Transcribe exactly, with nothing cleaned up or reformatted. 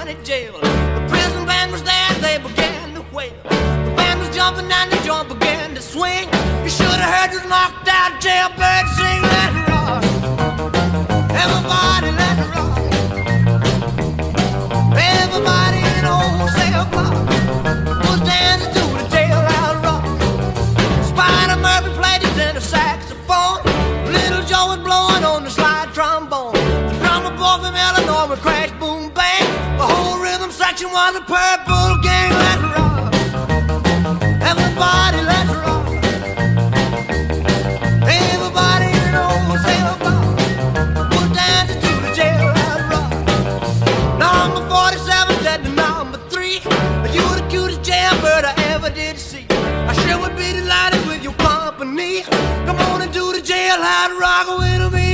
County Jail. The prison band was there, they began to wail. The band was jumping and the joint began to swing. You should have heard this knocked out jailbird sing. Let it rock, everybody let it rock. Everybody in the whole cell block was dancing to the jailhouse rock. Spider Murphy played his tenor saxophone. Little Joe was blowing on the slide trombone. The drummer boy from Illinois would crash, boom, bang. The whole rhythm section was a Purple Gang. Let's rock, everybody, let's rock. Everybody in the whole cell block was dancing to the jailhouse rock. Number forty-seven said to number three, "You the cutest jailbird I ever did see. I sure would be delighted with your company. Come on and do the jailhouse rock with me."